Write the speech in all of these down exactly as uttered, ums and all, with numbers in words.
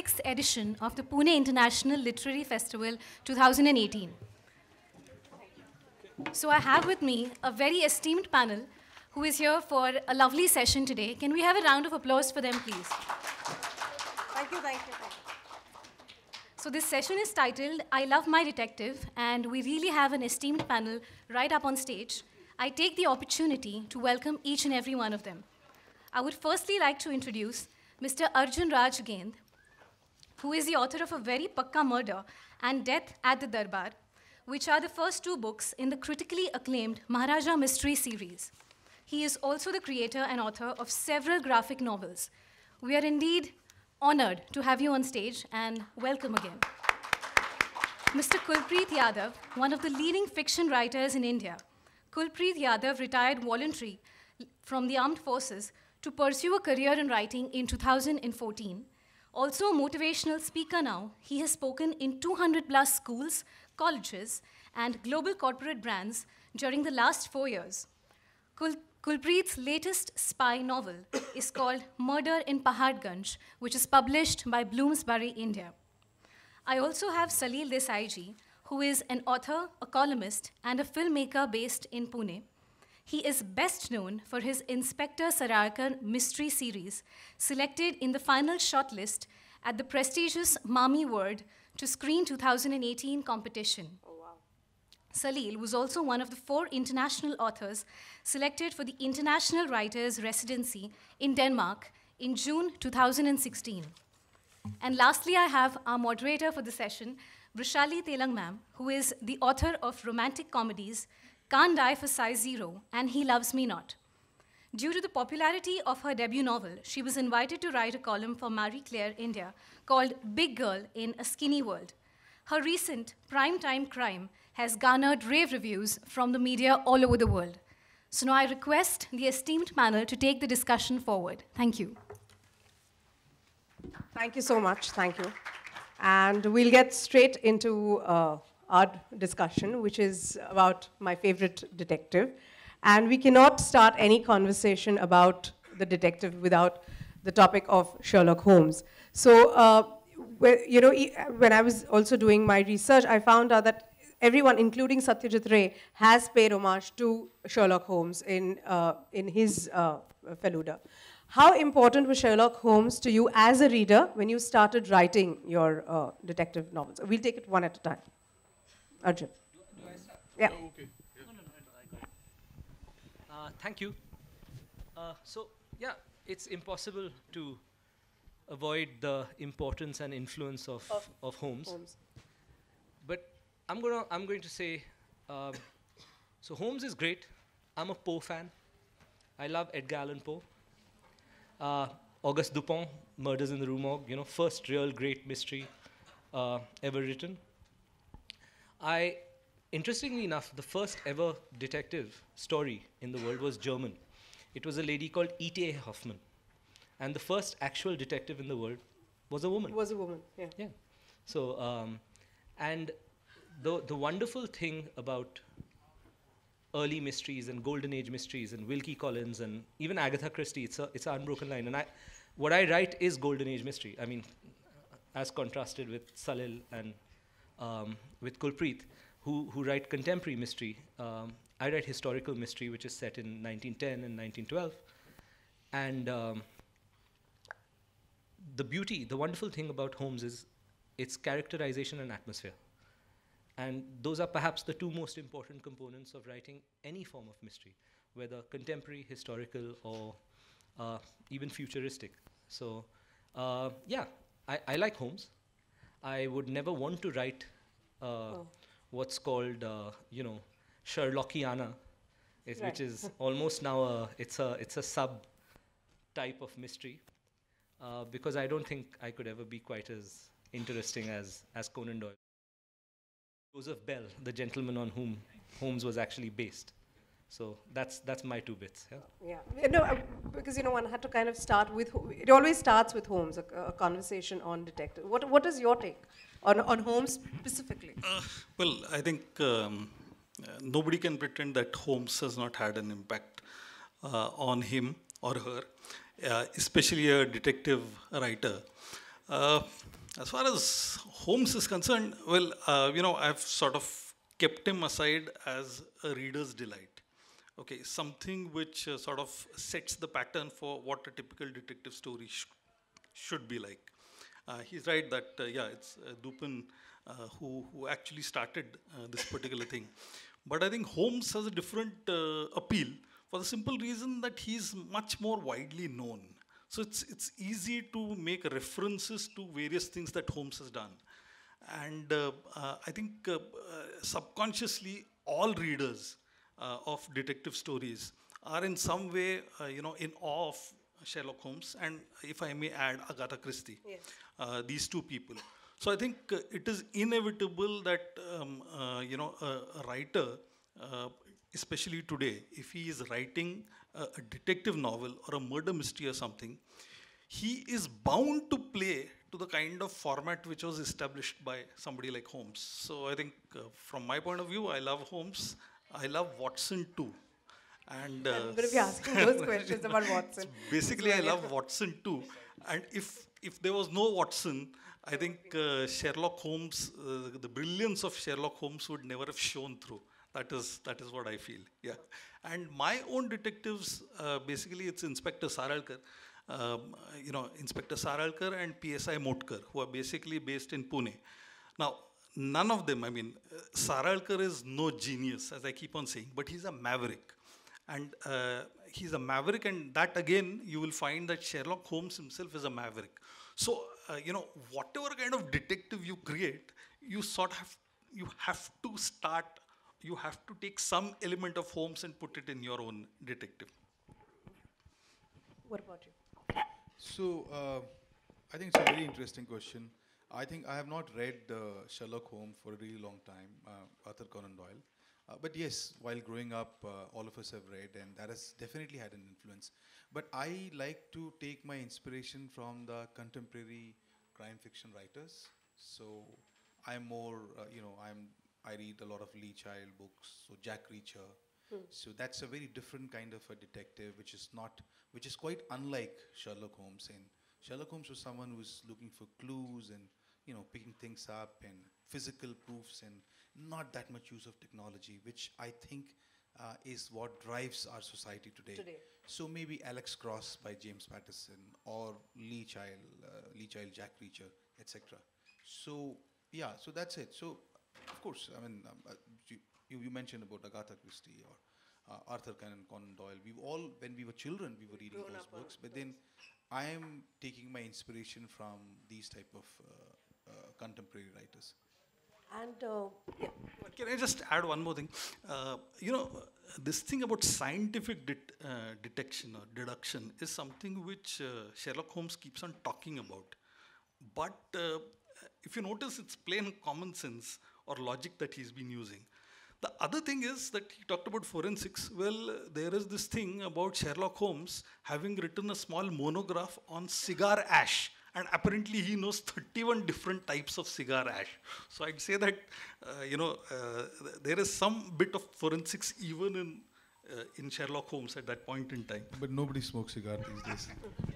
sixth edition of the Pune International Literary Festival two thousand eighteen. So I have with me a very esteemed panel who is here for a lovely session today. Can we have a round of applause for them, please? Thank you, thank you, thank you. So this session is titled, I Love My Detective, and we really have an esteemed panel right up on stage. I take the opportunity to welcome each and every one of them. I would firstly like to introduce Mister Arjun Raj Gend, who is the author of A Very Pakka Murder and Death at the Darbar, which are the first two books in the critically acclaimed Maharaja Mystery series. He is also the creator and author of several graphic novels. We are indeed honored to have you on stage, and welcome again. Mister Kulpreet Yadav, one of the leading fiction writers in India. Kulpreet Yadav retired voluntarily from the armed forces to pursue a career in writing in two thousand fourteen. Also a motivational speaker now, he has spoken in two hundred plus schools, colleges, and global corporate brands during the last four years. Kul Kulpreet's latest spy novel is called Murder in Paharganj, which is published by Bloomsbury, India. I also have Salil Desai, who is an author, a columnist, and a filmmaker based in Pune. He is best known for his Inspector Sararkar mystery series, selected in the final shortlist at the prestigious Mami Award to Screen two thousand eighteen competition. Oh, wow. Salil was also one of the four international authors selected for the International Writers Residency in Denmark in June two thousand sixteen. And lastly, I have our moderator for the session, Vrushali Telang ma'am, who is the author of romantic comedies, Can't Die for Size Zero, and He Loves Me Not. Due to the popularity of her debut novel, she was invited to write a column for Marie Claire India called Big Girl in a Skinny World. Her recent primetime crime has garnered rave reviews from the media all over the world. So now I request the esteemed panel to take the discussion forward. Thank you. Thank you so much, thank you. And we'll get straight into uh, our discussion, which is about my favorite detective. And we cannot start any conversation about the detective without the topic of Sherlock Holmes. So, uh, you know, when I was also doing my research, I found out that everyone, including Satyajit Ray, has paid homage to Sherlock Holmes in, uh, in his uh, Feluda. How important was Sherlock Holmes to you as a reader when you started writing your uh, detective novels? We'll take it one at a time. Arjun. Do, do I start? Yeah. Oh, okay. Yeah. No, no, no, I got it. Uh, thank you. Uh, so, yeah, it's impossible to avoid the importance and influence of, of, of Holmes. Holmes. But I'm, gonna, I'm going to say, um, so Holmes is great. I'm a Poe fan. I love Edgar Allan Poe. Uh, Auguste Dupont, Murders in the Rue Morgue, you know, first real great mystery uh, ever written. I, interestingly enough, the first ever detective story in the world was German. It was a lady called E T A Hoffmann. And the first actual detective in the world was a woman. Was a woman, yeah. Yeah. So, um, and the, the wonderful thing about early mysteries and golden age mysteries and Wilkie Collins and even Agatha Christie, it's, a, it's an unbroken line. And I, what I write is golden age mystery. I mean, as contrasted with Salil and um, with Kulpreet, who, who write contemporary mystery. Um, I write historical mystery, which is set in nineteen ten and nineteen twelve. And um, the beauty, the wonderful thing about Holmes is its characterization and atmosphere. And those are perhaps the two most important components of writing any form of mystery, whether contemporary, historical, or uh, even futuristic. So, uh, yeah, I, I like Holmes. I would never want to write uh, oh. what's called, uh, you know, Sherlockiana, is, right. which is almost now a, it's a, it's a sub-type of mystery, uh, because I don't think I could ever be quite as interesting as, as Conan Doyle. Joseph Bell, the gentleman on whom Holmes was actually based. So that's that's my two bits. Yeah. Yeah. yeah no, uh, because you know one had to kind of start with. It always starts with Holmes, a, a conversation on detective. What what is your take on on Holmes specifically? Uh, well, I think um, uh, nobody can pretend that Holmes has not had an impact uh, on him or her, uh, especially a detective writer. Uh, as far as Holmes is concerned, well, uh, you know, I've sort of kept him aside as a reader's delight. Okay, something which uh, sort of sets the pattern for what a typical detective story sh should be like. Uh, he's right that, uh, yeah, it's uh, Dupin uh, who, who actually started uh, this particular thing. But I think Holmes has a different uh, appeal for the simple reason that he's much more widely known. So it's, it's easy to make references to various things that Holmes has done. And uh, uh, I think uh, uh, subconsciously all readers uh, of detective stories are in some way, uh, you know, in awe of Sherlock Holmes, and if I may add, Agatha Christie. Yes. Uh, these two people. So I think uh, it is inevitable that um, uh, you know a, a writer, uh, especially today, if he is writing a, a detective novel or a murder mystery or something, he is bound to play to the kind of format which was established by somebody like Holmes. So I think uh, from my point of view, I love Holmes. I love Watson too. And uh, I'm going to be asking those questions about Watson. Basically, I love Watson too. And if if there was no Watson, I think uh, Sherlock Holmes, uh, the brilliance of Sherlock Holmes would never have shone through. That is that is what I feel. Yeah. And my own detectives, uh, basically, it's Inspector Saralkar. Um, you know, Inspector Saralkar and P S I Motkar, who are basically based in Pune. Now, none of them, I mean, uh, Saralkar is no genius, as I keep on saying, but he's a maverick. And uh, he's a maverick, and that again, you will find that Sherlock Holmes himself is a maverick. So, uh, you know, whatever kind of detective you create, you sort of have, you have to start, you have to take some element of Holmes and put it in your own detective. What about you? So, uh, I think it's a very interesting question. I think I have not read uh, Sherlock Holmes for a really long time, uh, Arthur Conan Doyle. Uh, but yes, while growing up, uh, all of us have read, and that has definitely had an influence. But I like to take my inspiration from the contemporary crime fiction writers. So I'm more, uh, you know, I'm I read a lot of Lee Child books, so Jack Reacher. Hmm. So that's a very different kind of a detective, which is not, which is quite unlike Sherlock Holmes. And Sherlock Holmes was someone who was looking for clues and, you know, picking things up and physical proofs and not that much use of technology, which I think uh, is what drives our society today. today. So maybe Alex Cross by James Patterson or Lee Child, uh, Lee Child, Jack Reacher, et cetera. So yeah, so that's it. So of course, I mean, um, uh, you, you mentioned about Agatha Christie or uh, Arthur Conan Conan Doyle. We all, when we were children, we were reading Grown those books. But then I am taking my inspiration from these type of uh, uh, contemporary writers. And uh, yeah. Can I just add one more thing? Uh, you know, this thing about scientific det uh, detection or deduction is something which uh, Sherlock Holmes keeps on talking about. But uh, if you notice, it's plain common sense or logic that he's been using. The other thing is that he talked about forensics. Well, uh, there is this thing about Sherlock Holmes having written a small monograph on cigar ash. And apparently he knows thirty-one different types of cigar ash. So I'd say that, uh, you know, uh, th there is some bit of forensics even in, uh, in Sherlock Holmes at that point in time. But nobody smokes cigar these days.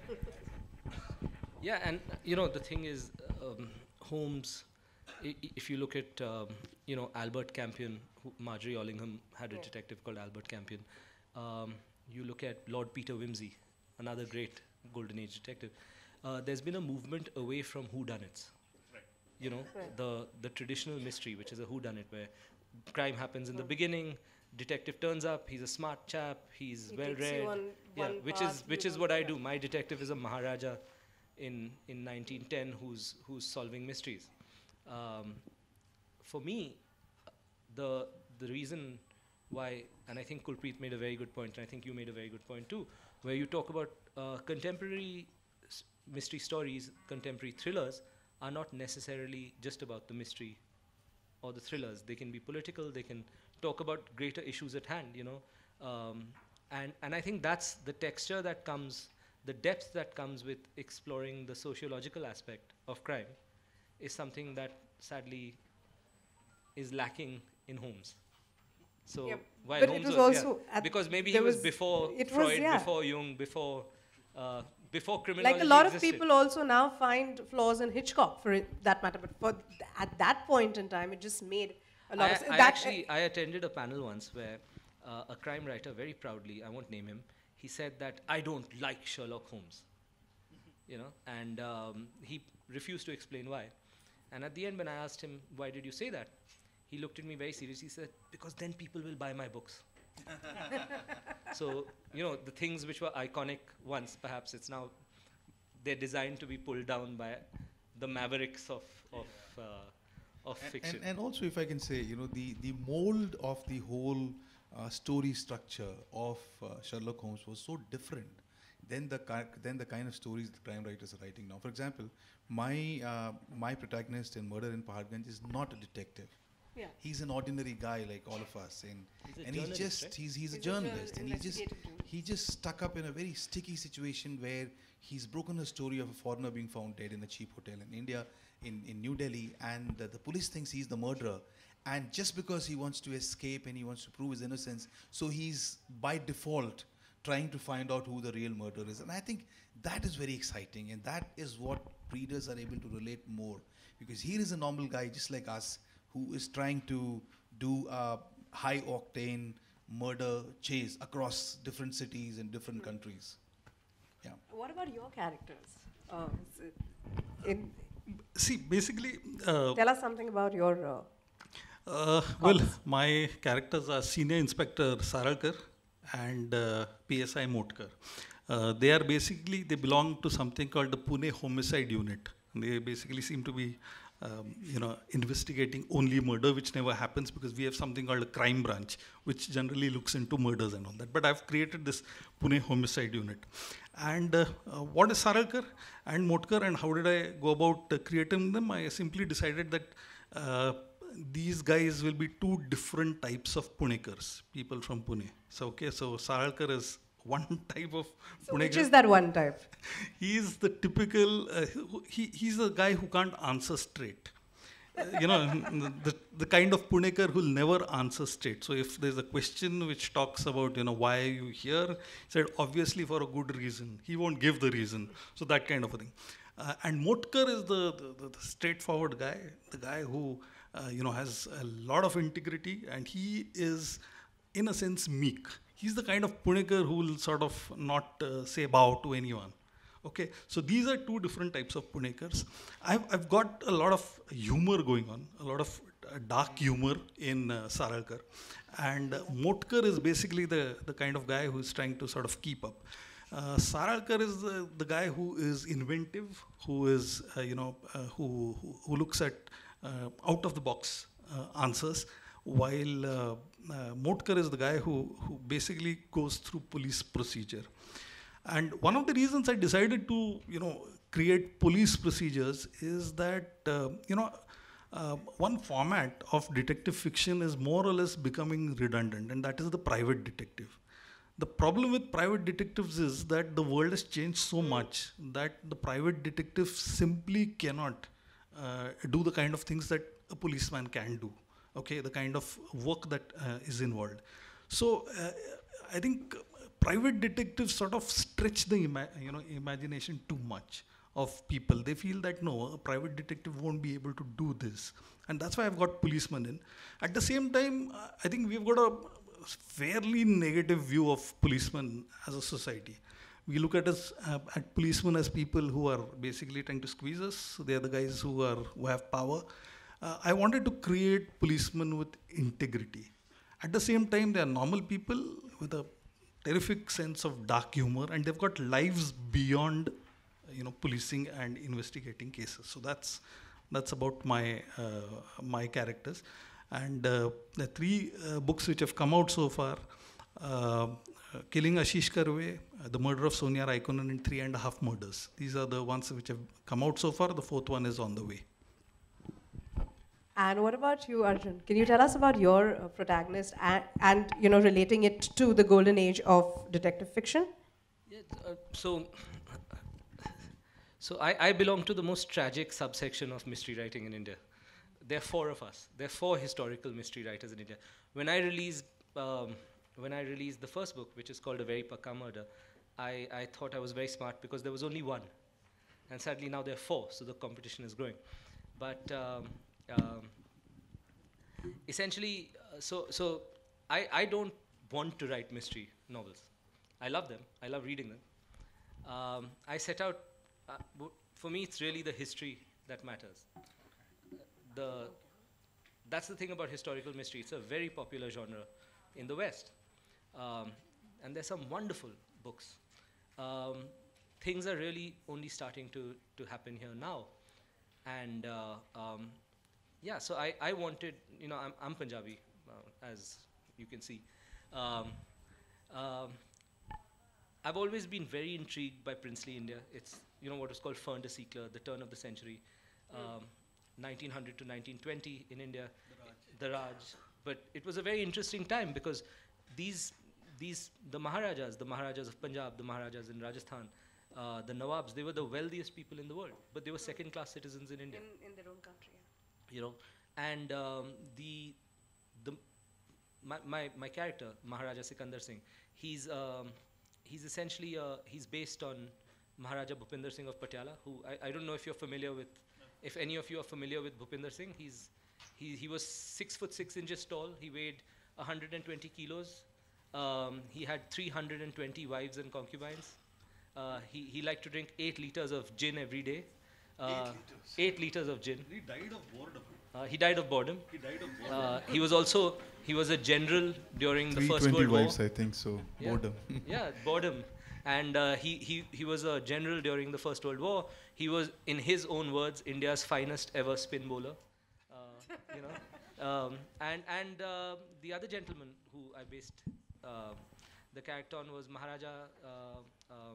Yeah, and you know, the thing is, um, Holmes, I if you look at, um, you know, Albert Campion, who Marjorie Ollingham had a yeah. detective called Albert Campion. Um, you look at Lord Peter Wimsey, another great Golden Age detective. Uh, there's been a movement away from whodunits. Right. You know, right. the the traditional mystery, which is a whodunit, where crime happens in mm. the beginning, detective turns up, he's a smart chap, he's he well read. One, yeah, one which is which is what I do. My detective is a Maharaja in in nineteen ten who's who's solving mysteries. Um, for me, the the reason why, and I think Kulpreet made a very good point, and I think you made a very good point too, where you talk about uh, contemporary mystery stories, contemporary thrillers are not necessarily just about the mystery or the thrillers. They can be political, they can talk about greater issues at hand, you know. Um, and, and I think that's the texture that comes, the depth that comes with exploring the sociological aspect of crime is something that sadly is lacking in Holmes. So yep. while but Holmes it was, was also yeah, because maybe he was, was before Freud, was, yeah. before Jung, before uh, before criminology Like a lot existed. of people also now find flaws in Hitchcock, for it- that matter. But for th- at that point in time, it just made a lot I, of sense. I That- actually, I attended a panel once where uh, a crime writer, very proudly, I won't name him, he said that I don't like Sherlock Holmes, you know, and um, he refused to explain why. And at the end, when I asked him, why did you say that? He looked at me very seriously, he said, because then people will buy my books. So, you know, the things which were iconic once, perhaps it's now, they're designed to be pulled down by the mavericks of, of, uh, of And, fiction. and, and also, if I can say, you know, the, the mold of the whole uh, story structure of uh, Sherlock Holmes was so different than the, ki- than the kind of stories the crime writers are writing now. For example, my, uh, my protagonist in Murder in Paharganj is not a detective. Yeah. He's an ordinary guy like all of us, and He's a and he's journalist, just right? he's he's, a He's a journal- journalist, and he just investigative journalist. he just stuck up in a very sticky situation where he's broken a story of a foreigner being found dead in a cheap hotel in India, in in New Delhi, and uh, the police thinks he's the murderer, and just because he wants to escape and he wants to prove his innocence, so he's by default trying to find out who the real murderer is, and I think that is very exciting, and that is what readers are able to relate more, because here is a normal guy just like us who is trying to do a high octane murder chase across different cities and different countries. Yeah. What about your characters? Uh, s- in, See, basically, uh, tell us something about your. Uh, Uh, well, my characters are Senior Inspector Saralkar and uh, P S I Motkar. Uh, they are basically, they belong to something called the Pune Homicide Unit. They basically seem to be, um, you know, investigating only murder, which never happens because we have something called a crime branch, which generally looks into murders and all that. But I've created this Pune Homicide Unit. And uh, uh, what is Saralkar and Motkar, and how did I go about uh, creating them? I simply decided that uh, these guys will be two different types of Punekars, people from Pune. So, okay, so Saralkar is one type of so Punekar. which is that one type? He is the typical, uh, he, he's a guy who can't answer straight. Uh, you know, the, the kind of Punekar who'll never answer straight. So if there's a question which talks about, you know, why are you here? He said, obviously for a good reason. He won't give the reason. So that kind of a thing. Uh, and Motkar is the, the, the, the straightforward guy, the guy who, uh, you know, has a lot of integrity, and he is, in a sense, meek. He's the kind of Punekar who will sort of not uh, say bow to anyone. Okay, so these are two different types of Punekars. I've, I've got a lot of humor going on, a lot of uh, dark humor in uh, Saralkar. And uh, Motkar is basically the, the kind of guy who's trying to sort of keep up. Uh, Saralkar is the, the guy who is inventive, who is, uh, you know, uh, who, who, who looks at uh, out of the box uh, answers, while uh, uh, Motkar is the guy who, who basically goes through police procedure. And one of the reasons I decided to, you know, create police procedures is that, uh, you know, uh, one format of detective fiction is more or less becoming redundant, and that is the private detective. The problem with private detectives is that the world has changed so much that the private detective simply cannot uh, do the kind of things that a policeman can do. Okay, the kind of work that uh, is involved. So uh, I think private detectives sort of stretch the ima you know imagination too much of people. They feel that no, a private detective won't be able to do this, and that's why I've got policemen in. At the same time, uh, I think we've got a fairly negative view of policemen as a society. We look at us uh, at policemen as people who are basically trying to squeeze us. They are the guys who are who have power. Uh, I wanted to create policemen with integrity. At the same time, they are normal people with a terrific sense of dark humor, and they've got lives beyond, you know, policing and investigating cases. So that's that's about my uh, my characters. And uh, the three uh, books which have come out so far, uh, Killing Ashish Karve, uh, The Murder of Sonia Raikkonen, and Three and a Half Murders. These are the ones which have come out so far. The fourth one is on the way. And what about you, Arjun? Can you tell us about your uh, protagonist and, and, you know, relating it to the golden age of detective fiction? Yeah, uh, so, so I, I belong to the most tragic subsection of mystery writing in India. There are four of us. There are four historical mystery writers in India. When I released, um, when I released the first book, which is called A Very Pakka Murder, I, I thought I was very smart because there was only one. And sadly now there are four, so the competition is growing. But um, um, essentially, uh, so, so I, I don't want to write mystery novels. I love them. I love reading them. Um, I set out, uh, w- for me it's really the history that matters. The, that's the thing about historical mystery. It's a very popular genre in the West. Um, and there's some wonderful books. Um, things are really only starting to, to happen here now. And uh, um, yeah, so I, I wanted, you know, I'm, I'm Punjabi, uh, as you can see. Um, um, I've always been very intrigued by princely India. It's, you know, what was called fin de siècle, the turn of the century, um, nineteen hundred to nineteen twenty in India, the Raj. But it was a very interesting time because these, these, the Maharajas, the Maharajas of Punjab, the Maharajas in Rajasthan, uh, the Nawabs, they were the wealthiest people in the world, but they were second-class citizens in India. In, in their own country, yeah. You know, and um, the, the, my, my, my character, Maharaja Sikandar Singh, he's, um, he's essentially, uh, he's based on Maharaja Bhupinder Singh of Patiala, who, I, I don't know if you're familiar with, if any of you are familiar with Bhupinder Singh. He's, he, he was six foot six inches tall, he weighed one hundred twenty kilos, um, he had three hundred twenty wives and concubines. Uh, he, he liked to drink eight liters of gin every day. Uh, Eight liters. Eight liters of gin. He died of boredom. Uh, he died of boredom. He died of boredom. Uh, he was also, he was a general during the First three hundred twenty World wives, War. I think so. Yeah. Boredom. Yeah, boredom. And uh, he, he, he was a general during the First World War. He was, in his own words, India's finest ever spin bowler. Uh, you know, um, and and uh, the other gentleman who I based uh, the character on was Maharaja, uh, um,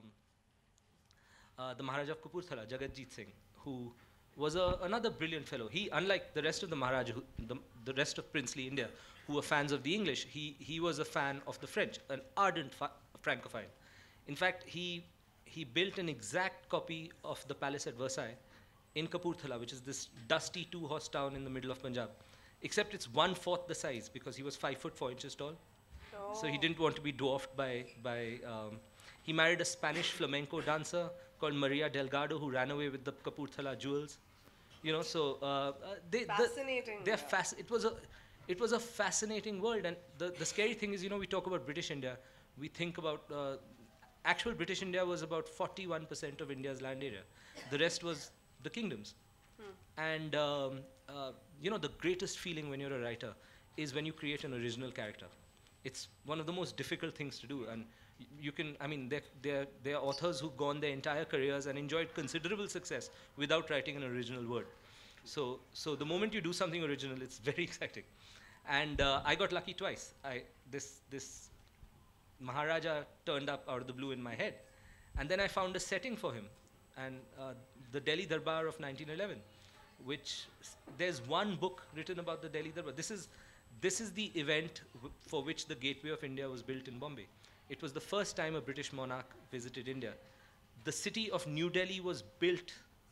uh, the Maharaja of Kapurthala, Jagatjit Singh, who was a, another brilliant fellow. He, unlike the rest of the Maharaja, who, the, the rest of princely India, who were fans of the English, he, he was a fan of the French, an ardent Francophile. In fact, he, he built an exact copy of the palace at Versailles in Kapurthala, which is this dusty two-horse town in the middle of Punjab, except it's one-fourth the size because he was five foot four inches tall. Oh. So he didn't want to be dwarfed by, by um, he married a Spanish flamenco dancer called Maria Delgado who ran away with the Kapurthala jewels. You know, so uh, uh, they, Fascinating. The, they're yeah. fasc- it, was a, it was a fascinating world. And the, the scary thing is, you know, we talk about British India, we think about, uh, actual British India was about forty-one percent of India's land area. The rest was the kingdoms. Hmm. And, um, uh, you know, the greatest feeling when you're a writer is when you create an original character. It's one of the most difficult things to do. And y- you can, I mean, there, there, there are authors who've gone their entire careers and enjoyed considerable success without writing an original word. So, so the moment you do something original, it's very exciting. And uh, I got lucky twice. I, this, this Maharaja turned up out of the blue in my head. And then I found a setting for him. And uh, the Delhi Darbar of nineteen eleven, which s- there's one book written about the Delhi Darbar. This is, this is the event w- for which the Gateway of India was built in Bombay. It was the first time a British monarch visited India. The city of New Delhi was built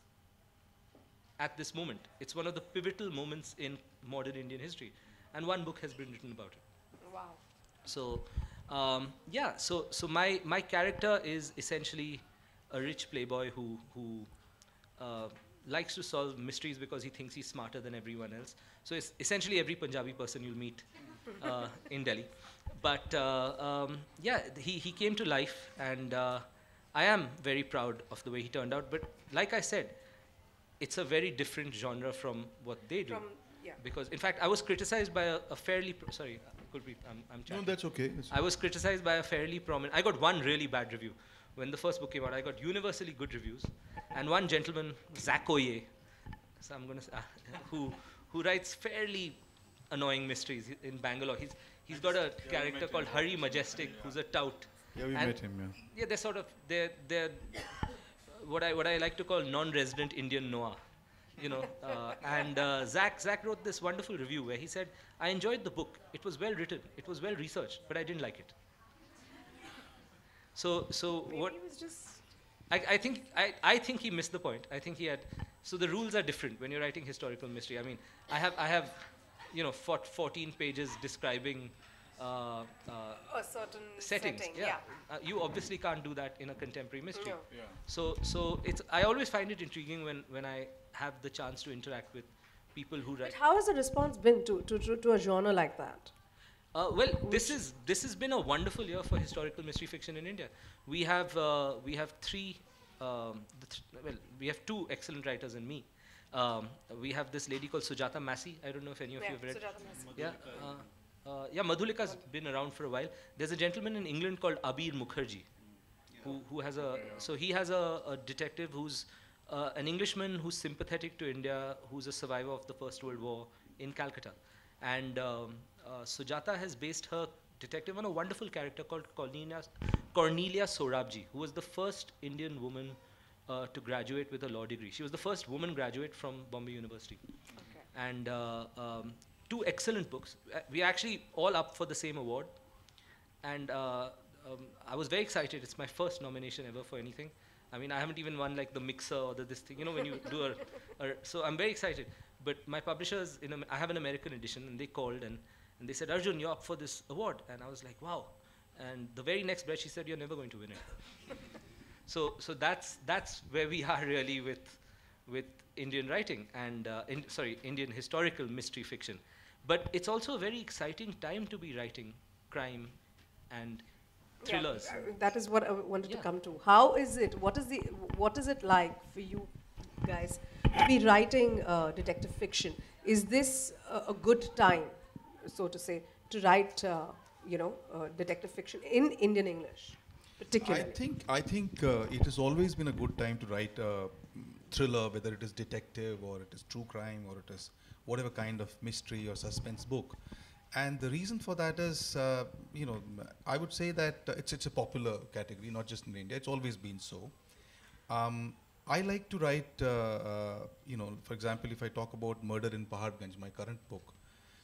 at this moment. It's one of the pivotal moments in modern Indian history. And one book has been written about it. Wow. So, um, yeah, so, so my, my character is essentially a rich playboy who, who uh, likes to solve mysteries because he thinks he's smarter than everyone else. So it's essentially every Punjabi person you'll meet uh, in Delhi. But uh, um, yeah, he, he came to life, and uh, I am very proud of the way he turned out. But like I said, it's a very different genre from what they do. From, yeah. Because, in fact, I was criticized by a, a fairly, pro- sorry, Kulpreet, I'm, I'm No, chatting. that's okay. That's I was criticized by a fairly prominent, I got one really bad review. When the first book came out, I got universally good reviews. And one gentleman, Zach Oye, so I'm going to say, uh, who, who writes fairly annoying mysteries in Bangalore. He's, he's got a character called Hari Majestic, who's a tout. Yeah, we And met him, yeah. Yeah, they're sort of, they're, they're what, I, what I like to call non-resident Indian Noah. You know, uh, and uh, Zach, Zach wrote this wonderful review where he said, I enjoyed the book. It was well written. It was well researched, but I didn't like it. So, so Maybe what it was just. I, I think I, I think he missed the point. I think he had. So the rules are different when you're writing historical mystery. I mean, I have I have, you know, fought fourteen pages describing uh, uh, A certain settings. setting, Yeah, yeah. Uh, you obviously can't do that in a contemporary mystery. No. Yeah. So, so it's. I always find it intriguing when when I have the chance to interact with people who But write. how has the response been to, to, to, to a genre like that? Uh, well, this is this has been a wonderful year for historical mystery fiction in India. We have uh, we have three, um, the th well, we have two excellent writers in me. Um, we have this lady called Sujata Massey. I don't know if any of you have read. Yeah, uh, uh, yeah, Madhulika's been around for a while. There's a gentleman in England called Abir Mukherjee, who who has a so he has a, a detective who's uh, an Englishman who's sympathetic to India, who's a survivor of the First World War in Calcutta, and um, uh, Sujata has based her detective on a wonderful character called Cornelia, Cornelia Sorabji, who was the first Indian woman uh, to graduate with a law degree. She was the first woman graduate from Bombay University. Okay. And uh, um, two excellent books. Uh, we are actually all up for the same award. And uh, um, I was very excited. It's my first nomination ever for anything. I mean, I haven't even won like the mixer or the this thing, you know, when you do a, a, so I'm very excited. But my publishers, in Am I have an American edition, and they called and, and they said, Arjun, you're up for this award. And I was like, wow. And the very next breath, she said, you're never going to win it. so so that's, that's where we are really with, with Indian writing and, uh, in, sorry, Indian historical mystery fiction. But it's also a very exciting time to be writing crime and thrillers. Yeah, uh, that is what I wanted Yeah. to come to. How is it? What is the? What is it like for you guys to be writing uh, detective fiction? Is this a, a good time, so to say, to write, uh, you know, uh, detective fiction in Indian English, particularly? I think I think uh, it has always been a good time to write a thriller, whether it is detective or it is true crime or it is whatever kind of mystery or suspense book. And the reason for that is, uh, you know, I would say that uh, it's it's a popular category, not just in India. It's always been so. Um, I like to write, uh, uh, you know, for example, if I talk about Murder in Paharganj, my current book.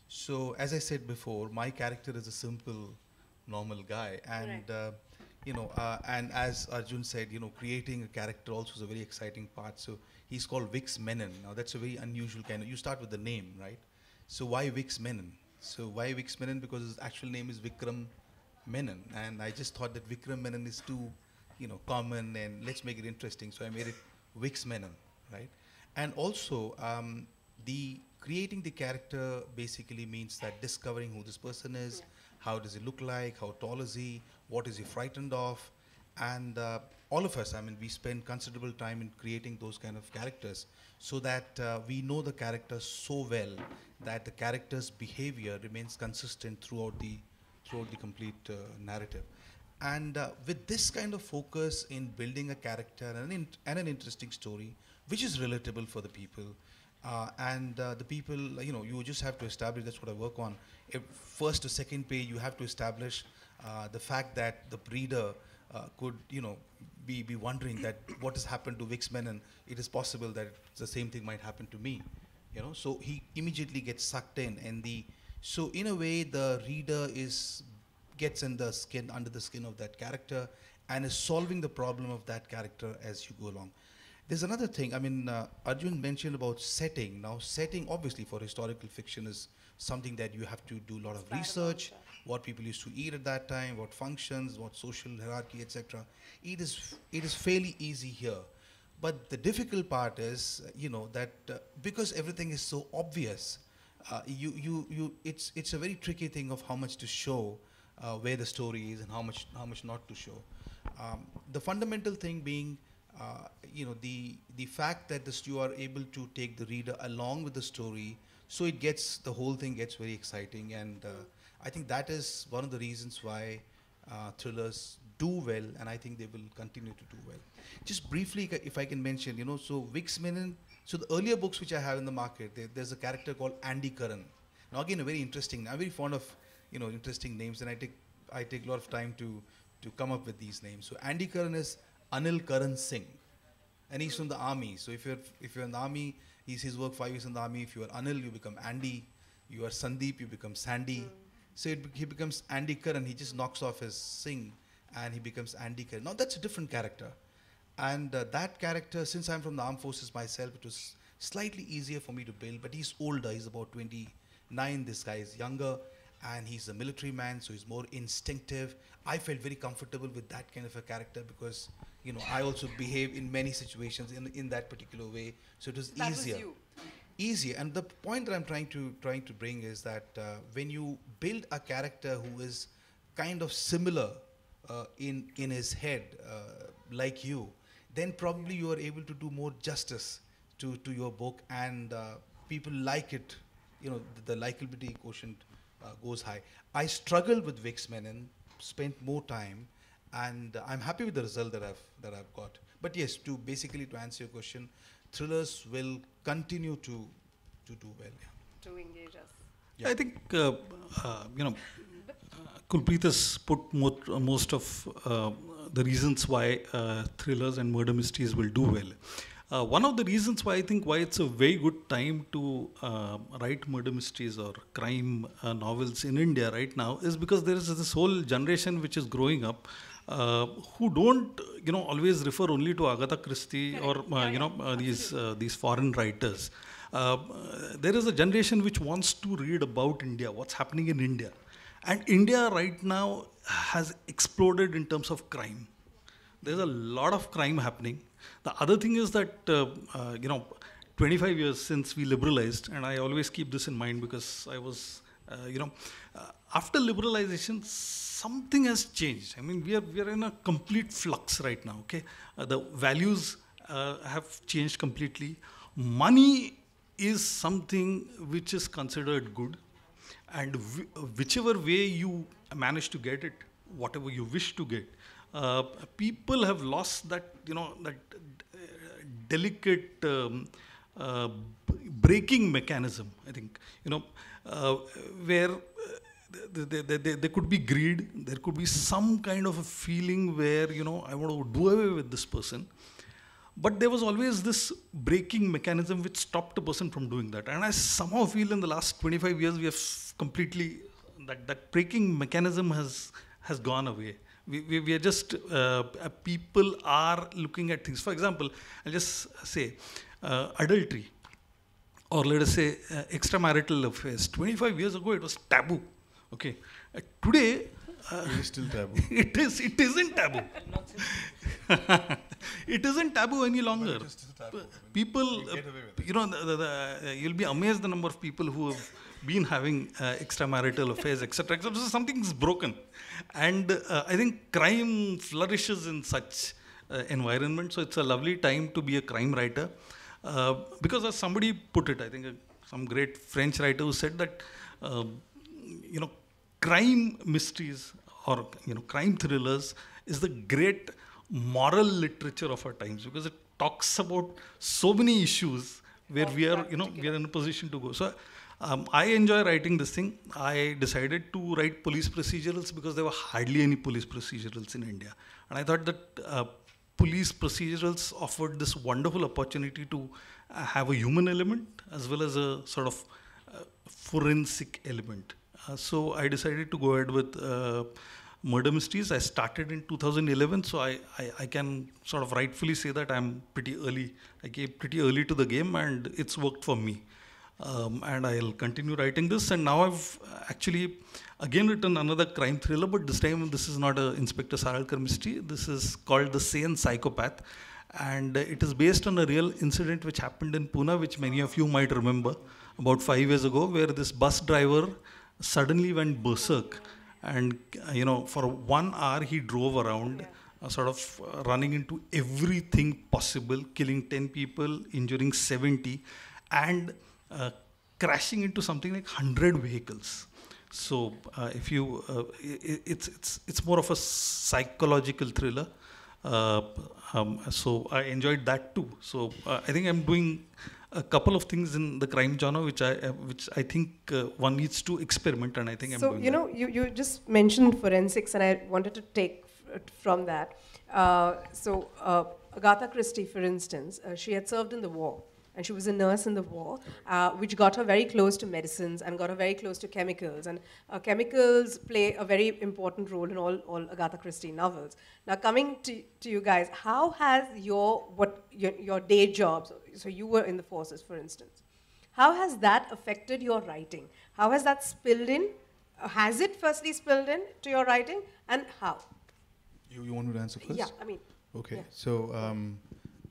So as I said before, my character is a simple, normal guy, and Right. uh, you know, uh, and as Arjun said, you know, creating a character also is a very exciting part. So he's called Vix Menon. Now that's a very unusual kind of. You start with the name, right? So why Vix Menon? So why Vix Menon? Because his actual name is Vikram Menon, and I just thought that Vikram Menon is too, you know, common, and let's make it interesting. So I made it Vix Menon, right? And also, um, the creating the character basically means that discovering who this person is, how does he look like, how tall is he, what is he frightened of, and uh, all of us, I mean, we spend considerable time in creating those kind of characters so that uh, we know the characters so well that the character's behavior remains consistent throughout the throughout the complete uh, narrative. And uh, with this kind of focus in building a character and an, int and an interesting story, which is relatable for the people, uh, and uh, the people, you know, you just have to establish, that's what I work on. If first to second page, you have to establish uh, the fact that the reader uh, could, you know, be, be wondering that what has happened to Vix Menon, it is possible that the same thing might happen to me. You know, so he immediately gets sucked in, and the so in a way the reader is gets in the skin under the skin of that character and is solving the problem of that character as you go along. There's another thing. I mean, uh, Arjun mentioned about setting. Now, setting obviously for historical fiction is something that you have to do a lot of research. What people used to eat at that time, what functions, what social hierarchy, et cetera. It is it is fairly easy here. But the difficult part is, uh, you know, that uh, because everything is so obvious, uh, you, you, you, it's, it's a very tricky thing of how much to show, uh, where the story is and how much, how much not to show. Um, the fundamental thing being, uh, you know, the, the fact that this, you are able to take the reader along with the story, so it gets, the whole thing gets very exciting. And uh, I think that is one of the reasons why uh, thrillers do well, and I think they will continue to do well. Just briefly, if I can mention, you know, so Vix Menon, so the earlier books which I have in the market, there, there's a character called Andy Curran. Now again, a very interesting, I'm very fond of, you know, interesting names, and I take, I take a lot of time to, to come up with these names. So Andy Curran is Anil Karan Singh, and he's from the army. So if you're, if you're in the army, he's his work five years in the army. If you are Anil, you become Andy. You are Sandeep, you become Sandy. Mm. So it, he becomes Andy Curran. He just knocks off his Singh, and he becomes Andy Curran. Now that's a different character. And uh, that character, since I'm from the armed forces myself, it was slightly easier for me to build, but he's older, he's about twenty-nine, this guy is younger, and he's a military man, so he's more instinctive. I felt very comfortable with that kind of a character because, you know, I also behave in many situations in in that particular way, so it was That was easier. you. Easier. And the point that I'm trying to trying to bring is that uh, when you build a character who is kind of similar uh, in in his head, uh, like you, then probably you are able to do more justice to to your book, and uh, people like it. You know, the, the likability quotient uh, goes high. I struggled with Vix Menon, spent more time, and uh, I'm happy with the result that I've that I've got. But yes, to basically to answer your question, thrillers will continue to to do well. Yeah. To engage us. Yeah. I think uh, uh, you know, uh, Kulpreet has put mo uh, most of uh, the reasons why uh, thrillers and murder mysteries will do well. Uh, one of the reasons why I think why it's a very good time to uh, write murder mysteries or crime uh, novels in India right now is because there is this whole generation which is growing up uh, who don't, you know, always refer only to Agatha Christie or uh, you know uh, these uh, these foreign writers. Uh, there is a generation which wants to read about India, what's happening in India, and India right now has exploded in terms of crime. There's a lot of crime happening. The other thing is that, uh, uh, you know, twenty-five years since we liberalized, and I always keep this in mind because I was, uh, you know, uh, after liberalization, something has changed. I mean, we are, we are in a complete flux right now, okay? Uh, the values uh, have changed completely. Money is something which is considered good, and whichever way you manage to get it, whatever you wish to get, Uh, people have lost that, you know, that uh, delicate um, uh, breaking mechanism, I think, you know, uh, where uh, there, there, there could be greed, there could be some kind of a feeling where, you know, I want to do away with this person. But there was always this breaking mechanism which stopped a person from doing that. And I somehow feel in the last twenty-five years, we have completely, that, that breaking mechanism has, has gone away. We, we, we are just, uh, people are looking at things. For example, I'll just say uh, adultery, or let us say uh, extramarital affairs. twenty-five years ago, it was taboo. Okay. Uh, today, uh, It is still taboo. it is. It isn't taboo. It isn't taboo any longer. But it is still taboo. People, You get away with uh, you know, the, the, the, uh, you'll be amazed the number of people who have been having uh, extramarital affairs, et cetera, et cetera. So something's broken, and uh, I think crime flourishes in such uh, environment. So it's a lovely time to be a crime writer, uh, because as somebody put it, I think uh, some great French writer who said that, uh, you know, crime mysteries or, you know, crime thrillers is the great moral literature of our times, because it talks about so many issues where we are, you know, we are in a position to go. So um, I enjoy writing this thing. I decided to write police procedurals because there were hardly any police procedurals in India. And I thought that uh, police procedurals offered this wonderful opportunity to uh, have a human element as well as a sort of uh, forensic element. Uh, so I decided to go ahead with uh, murder mysteries. I started in two thousand eleven, so I, I, I can sort of rightfully say that I'm pretty early. I came pretty early to the game, and it's worked for me. Um, and I'll continue writing this. And now I've actually again written another crime thriller, but this time this is not a Inspector Saralkar mystery. This is called The Sane Psychopath. And uh, it is based on a real incident which happened in Pune, which many of you might remember, about five years ago, where this bus driver suddenly went berserk. And, uh, you know, for one hour he drove around, uh, sort of uh, running into everything possible, killing ten people, injuring seventy, and uh, crashing into something like one hundred vehicles. So uh, if you, uh, it, it's, it's, it's more of a psychological thriller. Uh, um, so I enjoyed that too. So uh, I think I'm doing a couple of things in the crime genre which I uh, which I think uh, one needs to experiment, and I think I'm So, doing you that. know, you, you just mentioned forensics, and I wanted to take f from that. Uh, so, uh, Agatha Christie, for instance, uh, she had served in the war, and she was a nurse in the war, uh, which got her very close to medicines and got her very close to chemicals. And uh, chemicals play a very important role in all, all Agatha Christie novels. Now, coming to, to you guys, how has your, what, your, your day jobs, so you were in the forces, for instance, how has that affected your writing? How has that spilled in has it firstly spilled in to your writing, and how? You, you want me to answer first? Yeah, I mean. Okay, Yeah. so, um,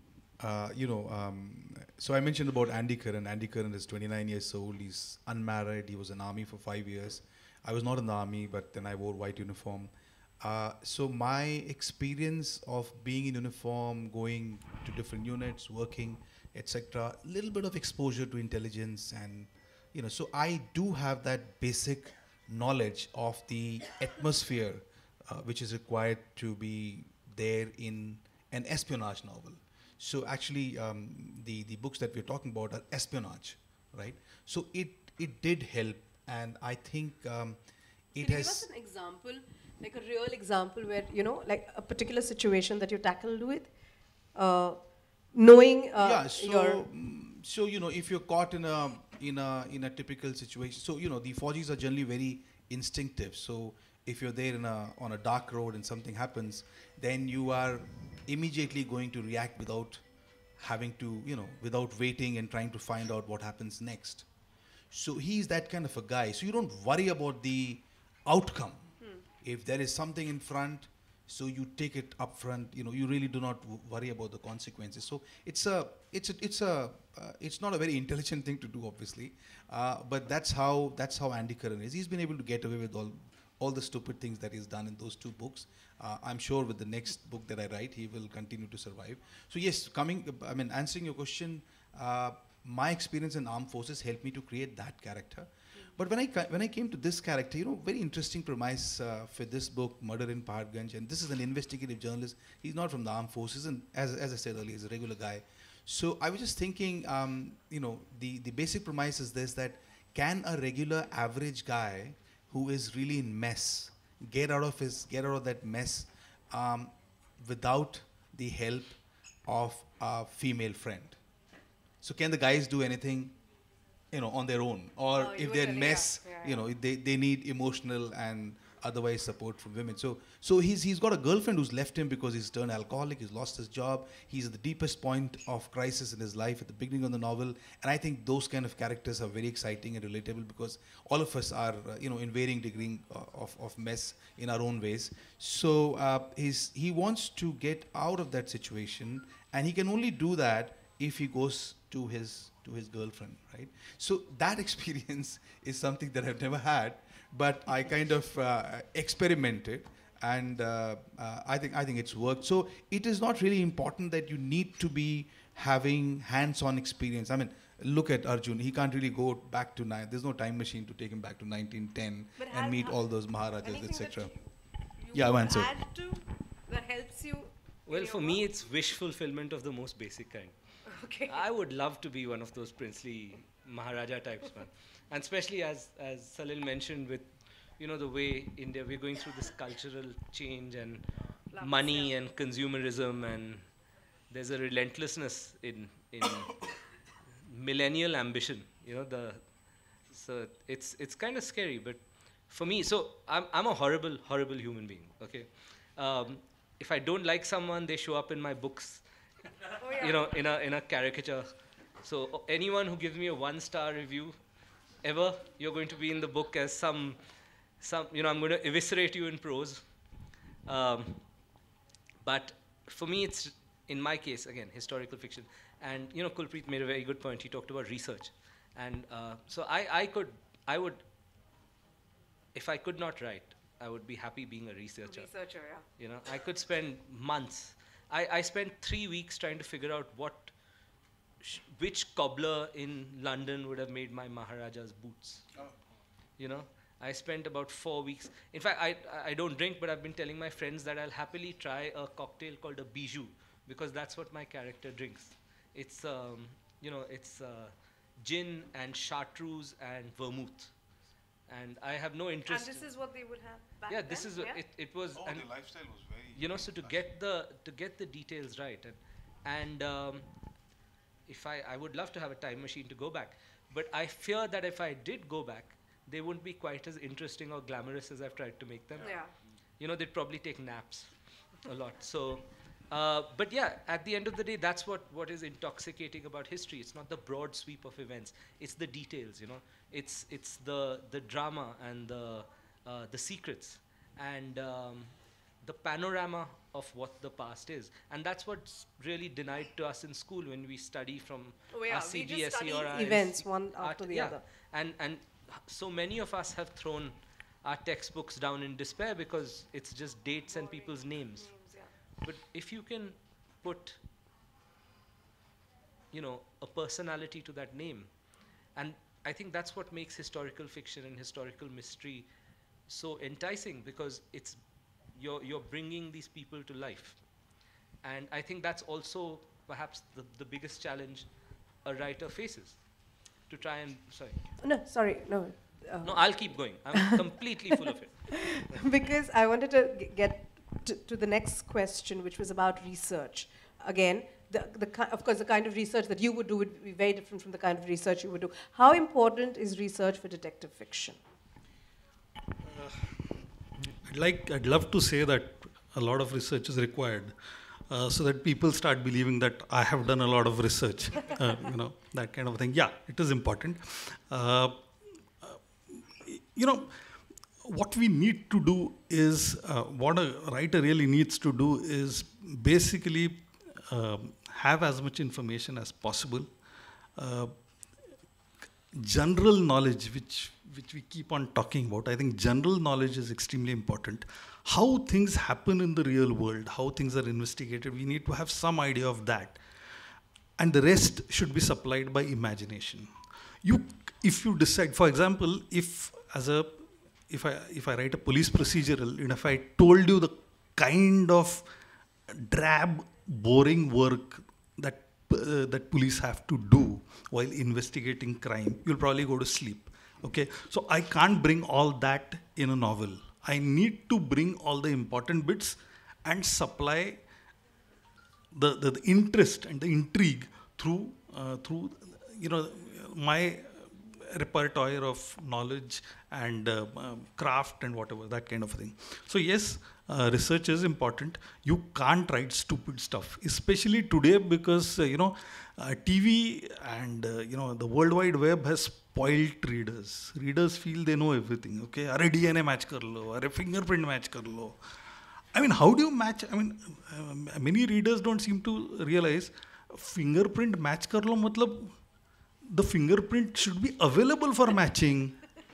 uh, you know, um, so I mentioned about Andy Curran. Andy Curran is twenty-nine years old. He's unmarried. He was in army for five years. I was not in the army, but then I wore white uniform. Uh, so my experience of being in uniform, going to different units, working, et cetera, a little bit of exposure to intelligence, and you know, so I do have that basic knowledge of the atmosphere uh, which is required to be there in an espionage novel. So actually, um, the the books that we're talking about are espionage, right? So it it did help, and I think um, it Can you has. give us an example, like a real example where, you know, like a particular situation that you tackled with, uh, knowing uh, yeah, so your... mm, so you know, if you're caught in a in a in a typical situation, so you know, the Faujis are generally very instinctive. So if you're there in a on a dark road and something happens, then you are immediately going to react without having to, you know, without waiting and trying to find out what happens next. So he's that kind of a guy. So you don't worry about the outcome. Hmm. If there is something in front, so you take it up front. You know, you really do not w- worry about the consequences. So it's a, it's a, it's a, uh, it's not a very intelligent thing to do, obviously. Uh, but that's how that's how Andy Curran is. He's been able to get away with all all the stupid things that he's done in those two books. Uh, I'm sure with the next book that I write, he will continue to survive. So yes, coming, I mean, answering your question, uh, my experience in armed forces helped me to create that character. Mm. But when I ca- when I came to this character, you know, very interesting premise uh, for this book, Murder in Paharganj, and this is an investigative journalist. He's not from the armed forces, and as as I said earlier, he's a regular guy. So I was just thinking, um, you know, the the basic premise is this: that can a regular average guy who is really in mess get out of his get out of that mess um, without the help of a female friend? So can the guys do anything, you know, on their own, or Oh, if you they're would in really, mess, yeah, yeah, you yeah. know, they, they need emotional and otherwise support from women. So so he's he's got a girlfriend who's left him because he's turned alcoholic. He's lost his job. He's at the deepest point of crisis in his life at the beginning of the novel. And I think those kind of characters are very exciting and relatable because all of us are, uh, you know, in varying degree uh, of of mess in our own ways. So uh, he's he wants to get out of that situation, and he can only do that if he goes to his to his girlfriend, right? So that experience is something that I've never had, but I kind of uh, experimented, and uh, uh, I think I think it's worked. So it is not really important that you need to be having hands-on experience. I mean, look at Arjun. He can't really go back to nine. There's no time machine to take him back to nineteen ten But and have- meet ha- all those Maharajas, Anything et cetera. that you Yeah, would answer. add to that helps you? in Well, your for me, work? it's wish fulfillment of the most basic kind. Okay. I would love to be one of those princely Maharaja types, man. And especially as, as Salil mentioned, with, you know, the way India, we're going through this cultural change and Love, money yeah. and consumerism, and there's a relentlessness in, in millennial ambition, you know, the, so it's, it's kind of scary, but for me, so I'm, I'm a horrible, horrible human being, okay? Um, if I don't like someone, they show up in my books, Oh, yeah. you know, in a in a caricature. So uh, anyone who gives me a one-star review, ever, you're going to be in the book as some, some, you know, I'm going to eviscerate you in prose. Um, but for me, it's, in my case, again, historical fiction. And, you know, Kulpreet made a very good point. He talked about research. And uh, so I, I could, I would, if I could not write, I would be happy being a researcher. Researcher, yeah. You know, I could spend months. I, I spent three weeks trying to figure out what, sh- which cobbler in London would have made my Maharaja's boots. Oh. You know, I spent about four weeks. In fact, I I don't drink, but I've been telling my friends that I'll happily try a cocktail called a bijou because that's what my character drinks. It's um, you know, it's uh, gin and chartreuse and vermouth. And I have no And interest. this is what they would have back yeah, then? this is yeah? a, it. It was. Oh, and the lifestyle was very. you know, so to get the to get the details right, and and um, if I I would love to have a time machine to go back, but I fear that if I did go back, they wouldn't be quite as interesting or glamorous as I've tried to make them. Yeah. You know, they'd probably take naps a lot. So, uh, but yeah, at the end of the day, that's what what is intoxicating about history. It's not the broad sweep of events; it's the details. You know, it's it's the the drama and the uh, the secrets, and um, the panorama of what the past is. And that's what's really denied to us in school when we study from Oh, yeah, our we just C B S E study or our events N C one our after t- the yeah. other. And, and h- so many of us have thrown our textbooks down in despair because it's just dates and people's names. But if you can put, you know, a personality to that name, and I think that's what makes historical fiction and historical mystery so enticing, because it's you're you're bringing these people to life. And I think that's also perhaps the, the biggest challenge a writer faces, to try and sorry No, sorry, no. Uh, no I'll keep going. I'm completely full of it. because I wanted to g- get to, to the next question, which was about research. Again, the, the ki- of course, the kind of research that you would do would be very different from the kind of research you would do. How important is research for detective fiction? I'd like, I'd love to say that a lot of research is required, uh, so that people start believing that I have done a lot of research, uh, you know, that kind of thing. Yeah, it is important. Uh, you know, what we need to do is, uh, what a writer really needs to do is basically um, have as much information as possible. Uh, general knowledge, which which we keep on talking about, I think general knowledge is extremely important. How things happen in the real world, how things are investigated, we need to have some idea of that. And the rest should be supplied by imagination. You, if you decide, for example, if as a, if I if I write a police procedural, and if I told you the kind of drab, boring work that uh, that police have to do while investigating crime, you'll probably go to sleep. Okay, so I can't bring all that in a novel. I need to bring all the important bits and supply the, the, the interest and the intrigue through uh, through you know my repertoire of knowledge and uh, um, craft and whatever, that kind of thing. So yes, uh, research is important. You can't write stupid stuff, especially today, because uh, you know uh, T V and uh, you know the World Wide Web has spoiled readers. Readers feel they know everything. Okay, अरे D N A match कर लो, अरे fingerprint match कर लो. I mean, how do you match? I mean, uh, many readers don't seem to realize fingerprint match kar lo, matlab the fingerprint should be available for matching.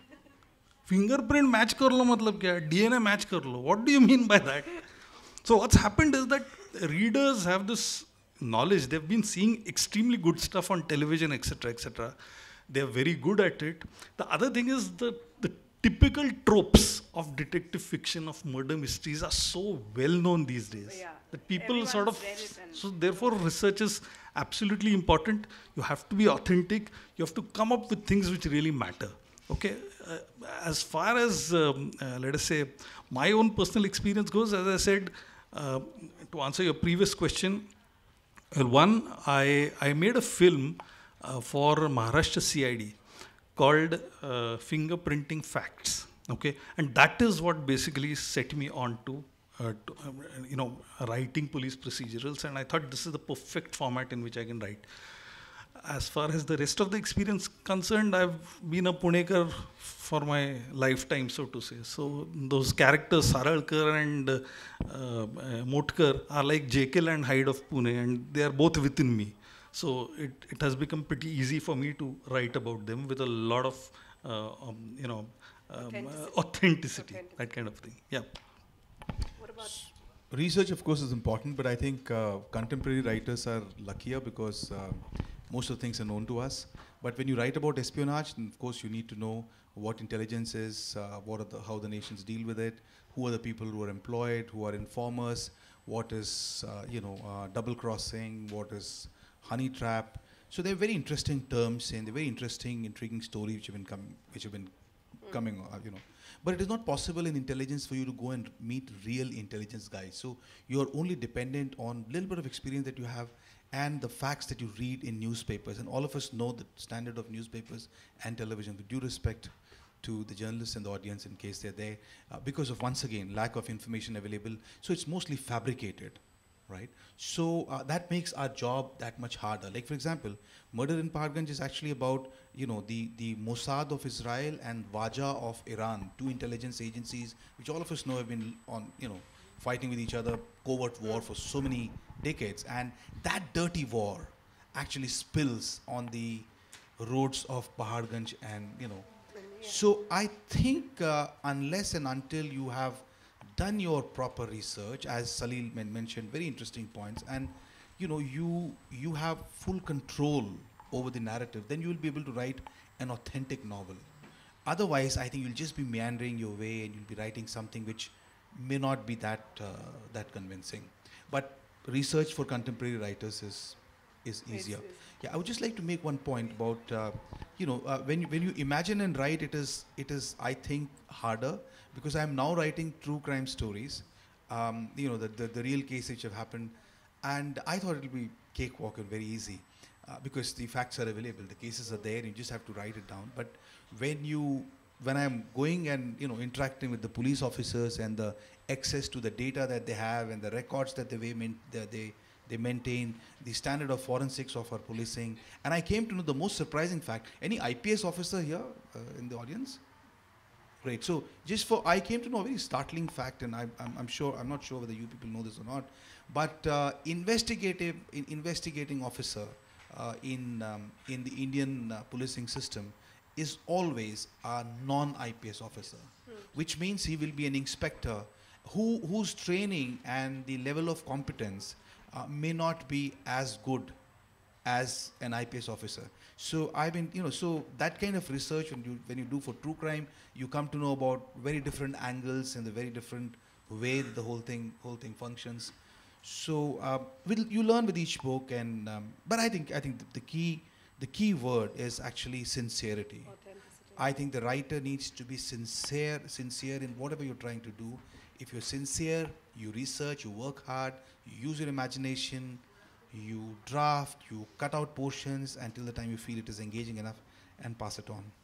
Fingerprint match kar lo, matlab kya? D N A match kar lo. What do you mean by that? So what's happened is that readers have this knowledge. They've been seeing extremely good stuff on television, et cetera, et cetera. They're very good at it. The other thing is the the typical tropes of detective fiction, of murder mysteries, are so well known these days Yeah. that people sort of, Everyone's read it and- so therefore research is absolutely important. You have to be authentic. You have to come up with things which really matter. Okay, uh, as far as um, uh, let us say my own personal experience goes, as I said, uh, to answer your previous question, well, one, I I made a film uh, for Maharashtra C I D called uh, Fingerprinting Facts. Okay, and that is what basically set me on to, uh, to uh, you know, writing police procedurals. And I thought this is the perfect format in which I can write. As far as the rest of the experience concerned, I've been a Punekar for my lifetime, so to say. So those characters, Saralkar and uh, uh, Motkar, are like Jekyll and Hyde of Pune, and they are both within me. So it, it has become pretty easy for me to write about them with a lot of, uh, um, you know, um, Authenticity. uh, authenticity, Authenticity. that kind of thing. Yeah. What about Research, of course, is important, but I think uh, contemporary writers are luckier because uh, most of the things are known to us. But when you write about espionage, then of course, you need to know what intelligence is, uh, what are the, how the nations deal with it, who are the people who are employed, who are informers, what is uh, you know uh, double crossing, what is honey trap. So they're very interesting terms and they're very interesting, intriguing stories which have been coming, which have been coming, uh, you know. But it is not possible in intelligence for you to go and meet real intelligence guys. So you are only dependent on a little bit of experience that you have and the facts that you read in newspapers. And all of us know the standard of newspapers and television, with due respect to the journalists and the audience in case they're there, uh, because of, once again, lack of information available. So it's mostly fabricated. right? So uh, that makes our job that much harder. Like for example, Murder in Paharganj is actually about, you know, the, the Mossad of Israel and Waja of Iran, two intelligence agencies, which all of us know have been on, you know, fighting with each other, covert war for so many decades. And that dirty war actually spills on the roads of Paharganj and, you know. So I think uh, unless and until you have done your proper research, as Salil men mentioned, very interesting points, and you know, you, you have full control over the narrative, then you will be able to write an authentic novel. Otherwise, I think you'll just be meandering your way and you'll be writing something which may not be that, uh, that convincing. But research for contemporary writers is, is easier. Yeah, I would just like to make one point about, uh, you know, uh, when, you, when you imagine and write, it is, it is, I think, harder, because I'm now writing true crime stories, um, you know, the, the, the real cases which have happened, and I thought it would be cakewalk and very easy, uh, because the facts are available, the cases are there, and you just have to write it down. But when you, when I'm going and, you know, interacting with the police officers and the access to the data that they have and the records that they, main, they, they, they maintain, the standard of forensics of our policing, and I came to know the most surprising fact. Any I P S officer here uh, in the audience? Great. So just for, I came to know a very startling fact, and I, I'm, I'm sure, I'm not sure whether you people know this or not, but uh, investigative, in investigating officer uh, in, um, in the Indian uh, policing system is always a non-I P S officer, hmm. which means he will be an inspector who, whose training and the level of competence uh, may not be as good as an I P S officer. So I've been, you know, so that kind of research when you, when you do for true crime, you come to know about very different angles and the very different way that the whole thing, whole thing functions. So uh, we'll, you learn with each book, and um, but I think I think the, the key the key word is actually sincerity. I think the writer needs to be sincere, sincere in whatever you're trying to do. If you're sincere, you research, you work hard, you use your imagination, you draft, you cut out portions until the time you feel it is engaging enough, and pass it on.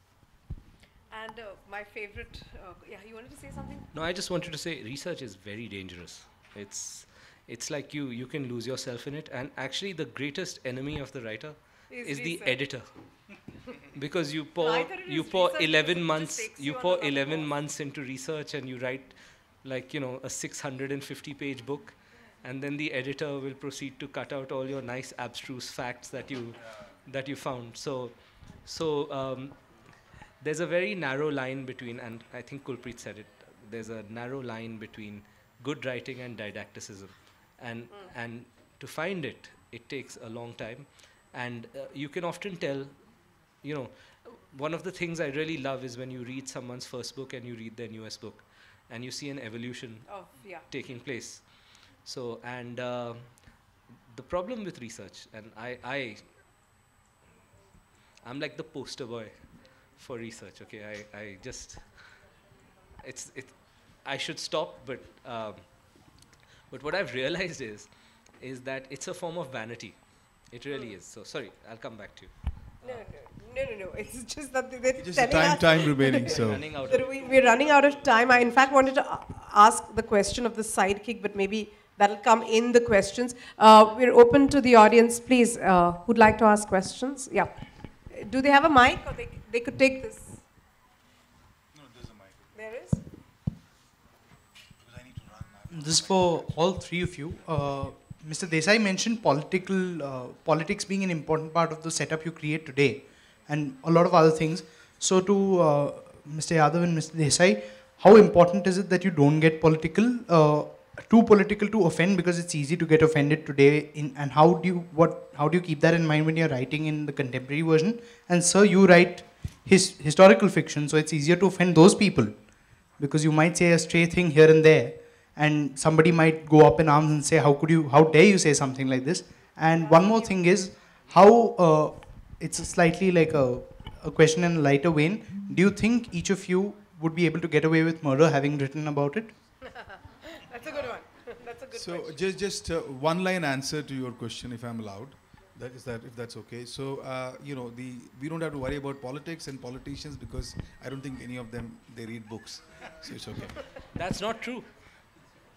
And uh, my favorite, uh, yeah, you wanted to say something? No, I just wanted to say research is very dangerous. It's, it's like you, you can lose yourself in it. And actually the greatest enemy of the writer is, is the editor. Because you pour, you pour eleven months, you pour eleven months into research, and you write like, you know, a six hundred fifty page book. And then the editor will proceed to cut out all your nice abstruse facts that you, that you found. So, so um, there's a very narrow line between, and I think Kulpreet said it, there's a narrow line between good writing and didacticism. And, mm. and to find it, it takes a long time. And uh, you can often tell, you know, one of the things I really love is when you read someone's first book and you read their newest book, and you see an evolution oh, yeah. taking place. So, and uh, the problem with research, and I, I, I'm like the poster boy for research, okay? I, I just, it's, it, I should stop, but, um, but what I've realized is, is that it's a form of vanity. It really mm. is. So, sorry, I'll come back to you. No, no, no, no, no. It's just that they're it's just time, time remaining, so. Running out that we, we're running out of time. I, in fact, wanted to ask the question of the sidekick, but maybe that'll come in the questions. Uh, we're open to the audience, please. Uh, who'd like to ask questions? Yeah. Do they have a mic, or they, they could take this? No, there's a mic. There is? Because I need to run. This is for all three of you. Uh, Mister Desai mentioned political uh, politics being an important part of the setup you create today, and a lot of other things. So to uh, Mister Yadav and Mister Desai, how important is it that you don't get political, uh, too political to offend, because it's easy to get offended today, in, and how do you what how do you keep that in mind when you're writing in the contemporary version? And sir, you write his historical fiction, so it's easier to offend those people, because you might say a stray thing here and there, and somebody might go up in arms and say, how could you, how dare you say something like this? And one more thing is, how, uh, it's slightly like a, a question in a lighter vein, do you think each of you would be able to get away with murder having written about it? That's a good one. That's a good so question. just, just uh, one line answer to your question, if I'm allowed. That is that, if that's okay. So, uh, you know, the we don't have to worry about politics and politicians, because I don't think any of them, they read books. So it's okay. That's not true.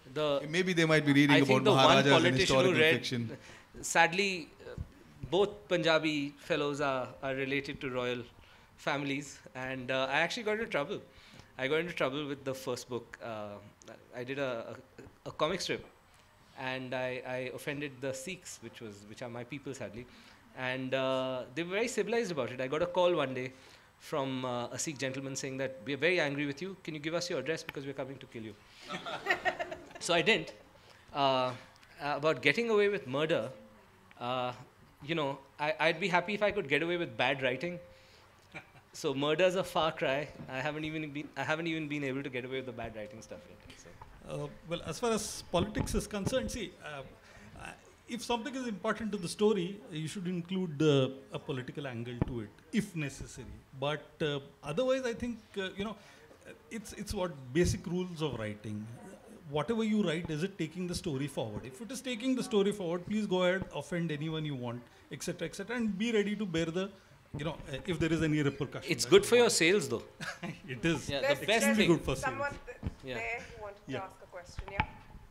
The Maybe they might be reading I about think the one Maharajas and politician who historical read, fiction. sadly, uh, both Punjabi fellows are, are related to royal families, and uh, I actually got into trouble. I got into trouble with the first book. Uh, I did a, a, a comic strip, and I, I offended the Sikhs, which was which are my people, sadly, and uh, they were very civilized about it. I got a call one day from uh, a Sikh gentleman saying that we are very angry with you. Can you give us your address because we're coming to kill you? So I didn't. Uh, about getting away with murder, uh, you know, I, I'd be happy if I could get away with bad writing. So murder's a far cry. I haven't even been I haven't even been able to get away with the bad writing stuff yet. So. Uh, well, as far as politics is concerned, see, uh, uh, if something is important to the story, you should include uh, a political angle to it, if necessary. But uh, otherwise, I think, uh, you know, it's, it's what basic rules of writing. Whatever you write, is it taking the story forward? If it is taking the story forward, please go ahead, offend anyone you want, et cetera, et cetera, and be ready to bear the, you know, uh, if there is any repercussion. It's good for your sales, though. It is. Yeah, There's- the best there's thing. good for sales. Someone th- Yeah. there who wanted Yeah. to ask a question, yeah?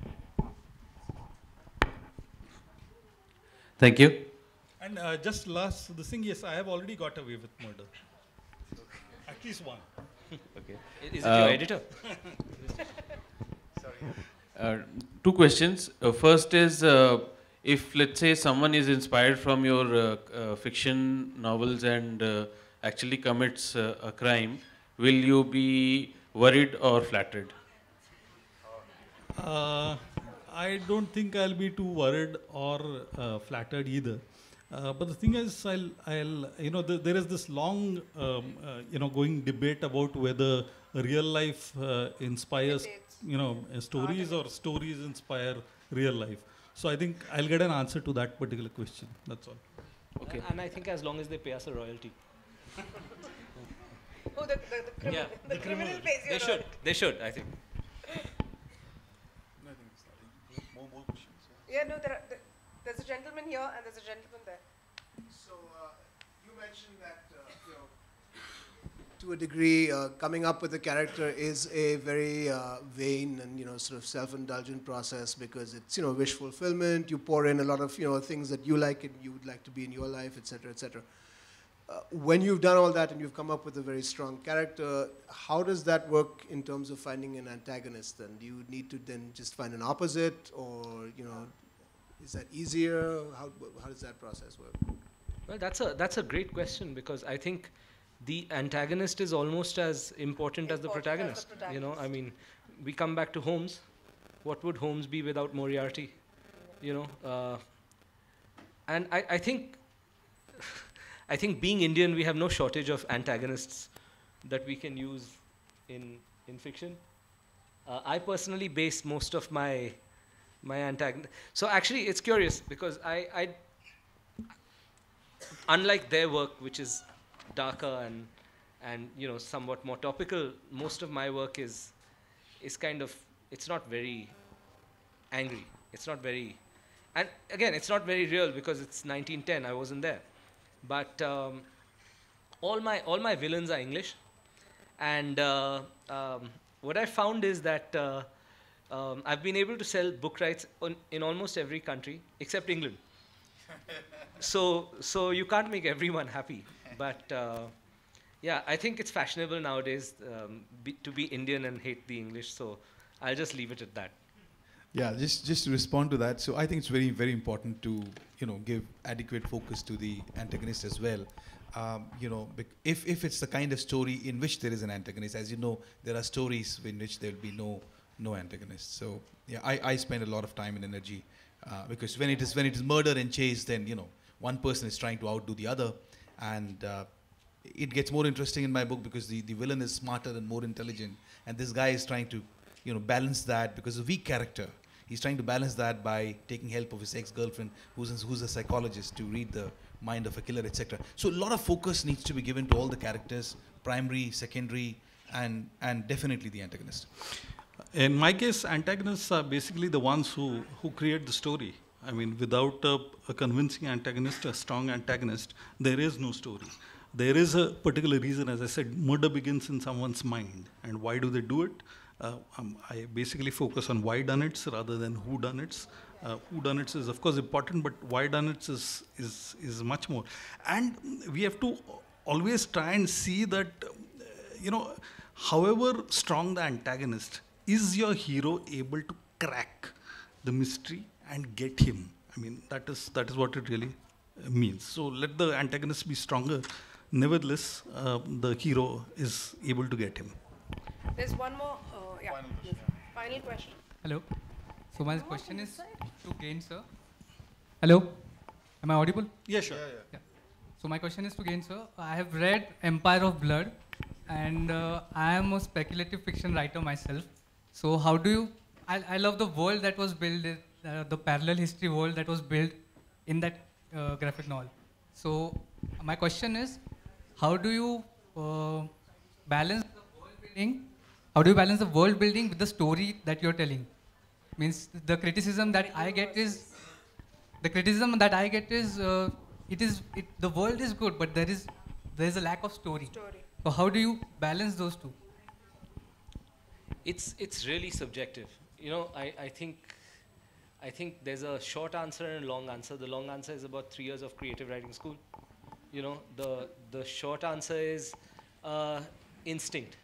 Thank you. And uh, just last, the thing, yes, I have already got away with murder. At least one. Okay. Is it Uh, your editor? Uh, two questions. Uh, first is, uh, if let's say someone is inspired from your uh, uh, fiction novels and uh, actually commits uh, a crime, will you be worried or flattered? Uh, I don't think I'll be too worried or uh, flattered either. Uh, but the thing is, I'll, I'll you know, the, there is this long, um, uh, you know, going debate about whether real life uh, inspires, you know, uh, stories or stories inspire real life. So I think I'll get an answer to that particular question. That's all. Okay. And I think as long as they pay us a royalty. Oh, the, the, the, criminal, Yeah, the, criminal pays you They a should. royalty. They should, I think. More, more questions. Yeah, no, there are, there, there's a gentleman here and there's a gentleman there. So uh, you mentioned that uh, you know, to a degree, uh, coming up with a character is a very uh, vain and you know sort of self-indulgent process because it's you know wish fulfillment. You pour in a lot of you know things that you like and you would like to be in your life, et cetera, et cetera. Uh, when you've done all that and you've come up with a very strong character, how does that work in terms of finding an antagonist? Then do you need to then just find an opposite, or you know, is that easier? How how does that process work? Well, that's a that's a great question because I think the antagonist is almost as important as the Important protagonist. as the You know, I protagonist. mean, we come back to Holmes. What would Holmes be without Moriarty? You know, uh, and I, I think I think being Indian, we have no shortage of antagonists that we can use in in fiction. Uh, I personally base most of my my antagonist. So actually, it's curious because I, I unlike their work, which is darker and and you know somewhat more topical, most of my work is is kind of it's not very angry. It's not very, and again, it's not very real because it's nineteen ten. I wasn't there, but um, all my all my villains are English, and uh, um, what I found is that uh, um, I've been able to sell book rights on, in almost every country except England. So, so you can't make everyone happy, but uh, yeah, I think it's fashionable nowadays um, be, to be Indian and hate the English. So, I'll just leave it at that. Yeah, just just to respond to that. So I think it's very very important to you know give adequate focus to the antagonist as well. Um, you know, bec- if if it's the kind of story in which there is an antagonist, as you know, there are stories in which there will be no no antagonist. So yeah, I, I spend a lot of time and energy uh, because when it is when it is murder and chase, then you know one person is trying to outdo the other, and uh, it gets more interesting in my book because the, the villain is smarter and more intelligent, and this guy is trying to you know balance that because a weak character. He's trying to balance that by taking help of his ex-girlfriend, who's a, who's a psychologist, to read the mind of a killer, et cetera. So a lot of focus needs to be given to all the characters, primary, secondary, and and definitely the antagonist. In my case, antagonists are basically the ones who, who create the story. I mean, without a, a convincing antagonist, a strong antagonist, there is no story. There is a particular reason, as I said, murder begins in someone's mind. And why do they do it? Uh, um, I basically focus on why-done-its rather than who-done-its. Uh, who-done-its is of course important, but why-done-its is, is, is much more. And we have to always try and see that, uh, you know, however strong the antagonist, is your hero able to crack the mystery and get him? I mean, that is, that is what it really uh, means. So let the antagonist be stronger. Nevertheless, uh, the hero is able to get him. There's one more, uh, yeah. Final question. Final question. Hello. So my question is to Gain, sir. Hello. Am I audible? Yeah, sure. Yeah, yeah. Yeah. So my question is to Gain, sir. I have read Empire of Blood, and uh, I am a speculative fiction writer myself. So how do you, I, I love the world that was built, uh, the parallel history world that was built in that uh, graphic novel. So my question is, how do you uh, balance the world building? How do you balance the world building with the story that you're telling? Means the criticism that I get is, the criticism that I get is, uh, it is, it, the world is good, but there is, there is a lack of story. story. So how do you balance those two? It's, it's really subjective. You know, I, I think, I think there's a short answer and a long answer. The long answer is about three years of creative writing school. You know, the, the short answer is uh, instinct.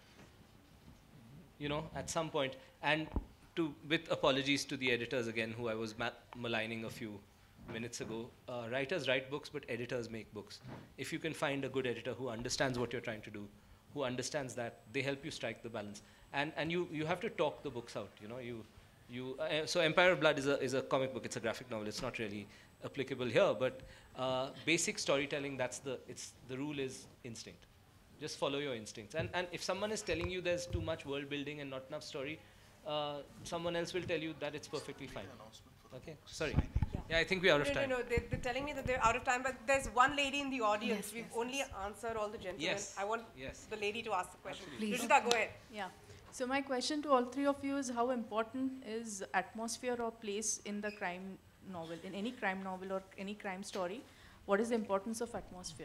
You know, at some point, and to, with apologies to the editors again, who I was ma maligning a few minutes ago, uh, writers write books, but editors make books. If you can find a good editor who understands what you're trying to do, who understands that, they help you strike the balance. And, and you, you have to talk the books out, you know. You, you, uh, so Empire of Blood is a, is a comic book, it's a graphic novel, it's not really applicable here, but uh, basic storytelling, that's the, it's, the rule is instinct. Just follow your instincts. And, and if someone is telling you there's too much world building and not enough story, uh, someone else will tell you that it's perfectly fine. Okay, sorry. Yeah, yeah I think we're out of no, time. No, no, they're, they're telling me that they're out of time, but there's one lady in the audience. Yes, We've yes, only yes. answered all the gentlemen. Yes. I want yes. the lady to ask the question. Please. Ruchita, go ahead. Yeah. So my question to all three of you is, how important is atmosphere or place in the crime novel, in any crime novel or any crime story? What is the importance of atmosphere?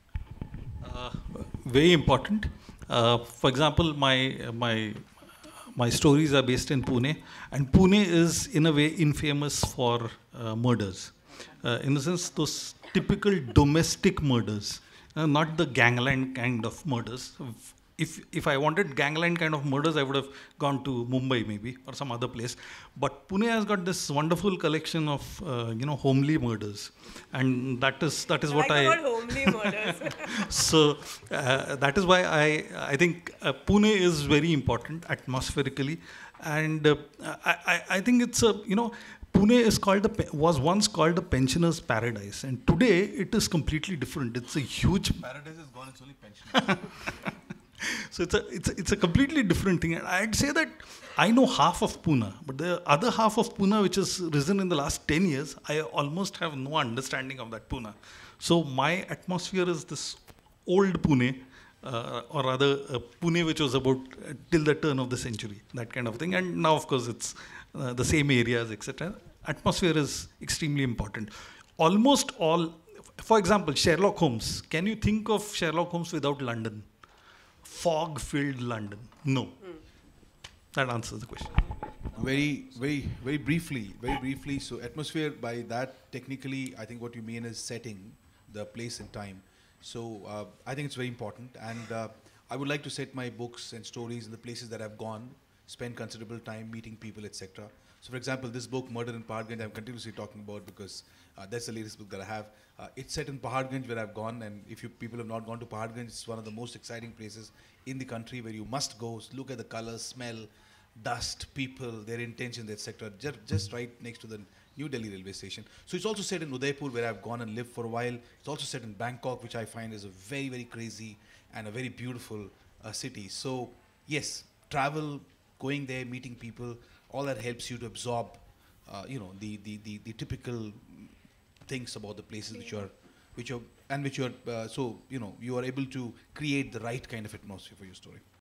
Uh, very important. Uh, for example, my uh, my my stories are based in Pune, and Pune is in a way infamous for uh, murders. Uh, in a sense, those typical domestic murders, uh, not the gangland kind of murders. If if I wanted gangland kind of murders, I would have gone to Mumbai maybe or some other place. But Pune has got this wonderful collection of uh, you know homely murders, and that is that is I what like I. the word homely murders. So uh, that is why I I think uh, Pune is very important atmospherically, and uh, I, I I think it's a you know. Pune is called the, was once called the pensioner's paradise, and today it is completely different. It's a huge Paradise is gone, it's only pension. So it's a, it's a, it's a completely different thing. And I'd say that I know half of Pune, but the other half of Pune, which has risen in the last ten years, I almost have no understanding of that Pune. So my atmosphere is this old Pune, uh, or rather uh, Pune which was about uh, till the turn of the century, that kind of thing. And now, of course, it's uh, the same areas, et cetera. Atmosphere is extremely important. Almost all, for example, Sherlock Holmes. Can you think of Sherlock Holmes without London? Fog-filled London. No. Mm. That answers the question. Very, very, very briefly, very briefly. So atmosphere, by that, technically, I think what you mean is setting, the place and time. So uh, I think it's very important. And uh, I would like to set my books and stories in the places that I've gone, spend considerable time meeting people, et cetera. So for example, this book, Murder in Paharganj, I'm continuously talking about because uh, that's the latest book that I have. Uh, it's set in Paharganj where I've gone, and if you people have not gone to Paharganj, it's one of the most exciting places in the country where you must go, look at the colors, smell, dust, people, their intentions, et cetera. Just, just right next to the New Delhi railway station. So it's also set in Udaipur where I've gone and lived for a while. It's also set in Bangkok, which I find is a very, very crazy and a very beautiful uh, city. So yes, travel, going there, meeting people, all that helps you to absorb, uh, you know, the, the, the, the typical things about the places which are, which are, and which are, uh, so, you know, you are able to create the right kind of atmosphere for your story.